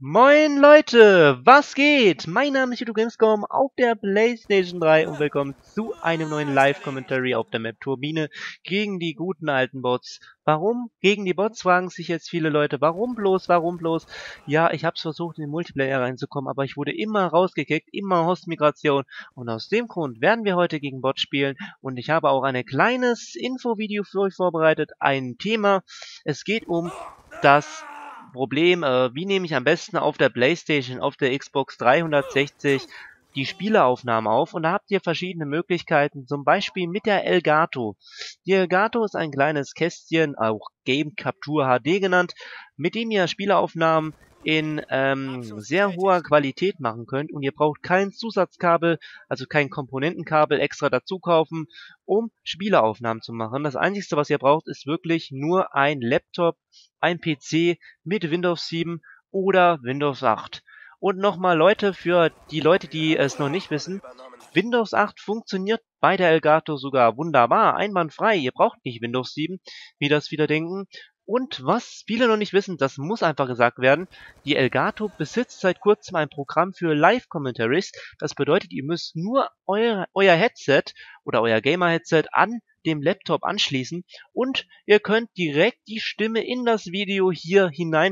Moin Leute, was geht? Mein Name ist YouTube Gamescom auf der PlayStation 3 und willkommen zu einem neuen Live-Commentary auf der Map Turbine gegen die guten alten Bots. Warum? Gegen die Bots fragen sich jetzt viele Leute. Warum bloß? Warum bloß? Ja, ich habe versucht in den Multiplayer reinzukommen, aber ich wurde immer rausgekickt, immer Host-Migration und aus dem Grund werden wir heute gegen Bots spielen und ich habe auch ein kleines Infovideo für euch vorbereitet, ein Thema. Es geht um das Problem, wie nehme ich am besten auf der PlayStation, auf der Xbox 360 die Spieleaufnahmen auf, und da habt ihr verschiedene Möglichkeiten, zum Beispiel mit der Elgato. Die Elgato ist ein kleines Kästchen, auch Game Capture HD genannt, mit dem ihr Spieleaufnahmen in sehr hoher Qualität machen könnt, und ihr braucht kein Zusatzkabel, also kein Komponentenkabel extra dazu kaufen, um Spieleaufnahmen zu machen. Das Einzige, was ihr braucht, ist wirklich nur ein Laptop, ein PC mit Windows 7 oder Windows 8. Und nochmal Leute, für die Leute, die es noch nicht wissen, Windows 8 funktioniert bei der Elgato sogar wunderbar, einwandfrei. Ihr braucht nicht Windows 7, wie das viele denken. Und was viele noch nicht wissen, das muss einfach gesagt werden, die Elgato besitzt seit kurzem ein Programm für Live-Commentaries. Das bedeutet, ihr müsst nur euer Headset oder euer Gamer-Headset an dem Laptop anschließen und ihr könnt direkt die Stimme in das Video hier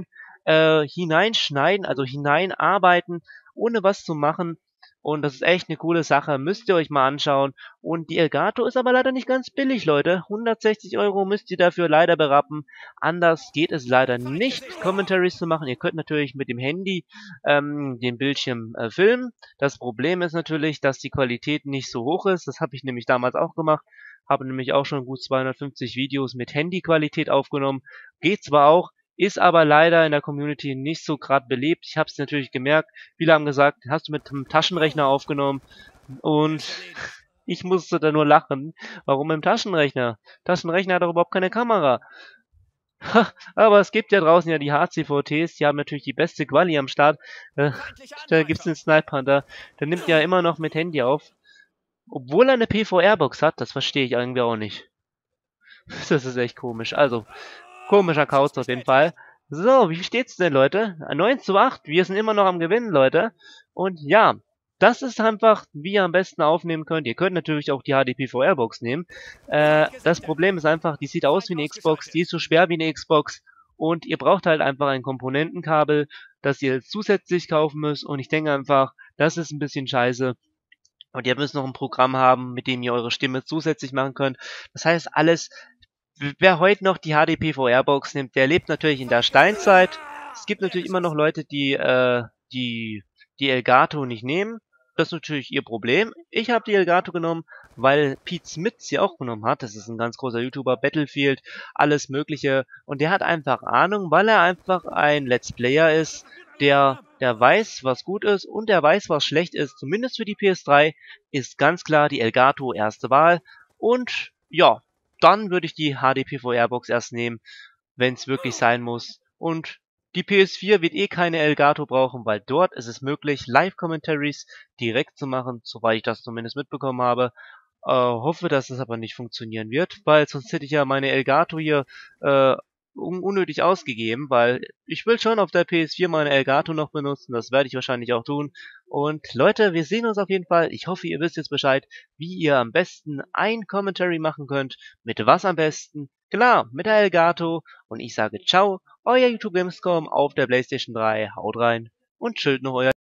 hineinschneiden, also hineinarbeiten, ohne was zu machen. Und das ist echt eine coole Sache, müsst ihr euch mal anschauen. Und die Elgato ist aber leider nicht ganz billig, Leute. 160 € müsst ihr dafür leider berappen. Anders geht es leider nicht, Commentaries zu machen. Ihr könnt natürlich mit dem Handy den Bildschirm filmen. Das Problem ist natürlich, dass die Qualität nicht so hoch ist. Das habe ich nämlich damals auch gemacht. Habe nämlich auch schon gut 250 Videos mit Handyqualität aufgenommen. Geht zwar auch, ist aber leider in der Community nicht so gerade belebt. Ich habe es natürlich gemerkt. Viele haben gesagt, hast du mit einem Taschenrechner aufgenommen? Und ich musste da nur lachen. Warum mit dem Taschenrechner? Taschenrechner hat doch überhaupt keine Kamera. Aber es gibt ja draußen ja die HCVTs, die haben natürlich die beste Quali am Start. Da gibt's den Sniper Hunter, der nimmt ja immer noch mit Handy auf. Obwohl er eine PVR-Box hat, das verstehe ich irgendwie auch nicht. Das ist echt komisch. Also, komischer Kauz auf jeden Fall. So, wie steht's denn, Leute? 9:8. Wir sind immer noch am Gewinnen, Leute. Und ja, das ist einfach, wie ihr am besten aufnehmen könnt. Ihr könnt natürlich auch die HDPVR-Box nehmen. Das Problem ist einfach, die sieht aus wie eine Xbox, die ist so schwer wie eine Xbox. Und ihr braucht halt einfach ein Komponentenkabel, das ihr zusätzlich kaufen müsst. Und ich denke einfach, das ist ein bisschen scheiße. Und ihr müsst noch ein Programm haben, mit dem ihr eure Stimme zusätzlich machen könnt. Das heißt, alles, wer heute noch die HDPVR-Box nimmt, der lebt natürlich in der Steinzeit. Es gibt natürlich immer noch Leute, die Elgato nicht nehmen. Das ist natürlich ihr Problem. Ich habe die Elgato genommen, weil Pete Smith sie auch genommen hat. Das ist ein ganz großer YouTuber, Battlefield, alles Mögliche. Und der hat einfach Ahnung, weil er einfach ein Let's Player ist, der weiß, was gut ist und der weiß, was schlecht ist. Zumindest für die PS3 ist ganz klar die Elgato erste Wahl. Und ja, dann würde ich die HDPVR-Box erst nehmen, wenn es wirklich sein muss. Und die PS4 wird eh keine Elgato brauchen, weil dort ist es möglich, Live-Commentaries direkt zu machen, soweit ich das zumindest mitbekommen habe. Hoffe, dass es aber nicht funktionieren wird, weil sonst hätte ich ja meine Elgato hier unnötig ausgegeben, weil ich will schon auf der PS4 meine Elgato noch benutzen, das werde ich wahrscheinlich auch tun. Und Leute, wir sehen uns auf jeden Fall. Ich hoffe, ihr wisst jetzt Bescheid, wie ihr am besten ein Commentary machen könnt, mit was am besten. Klar, mit der Elgato. Und ich sage ciao, euer YouTube Gamescom auf der PlayStation 3. Haut rein und chillt noch euer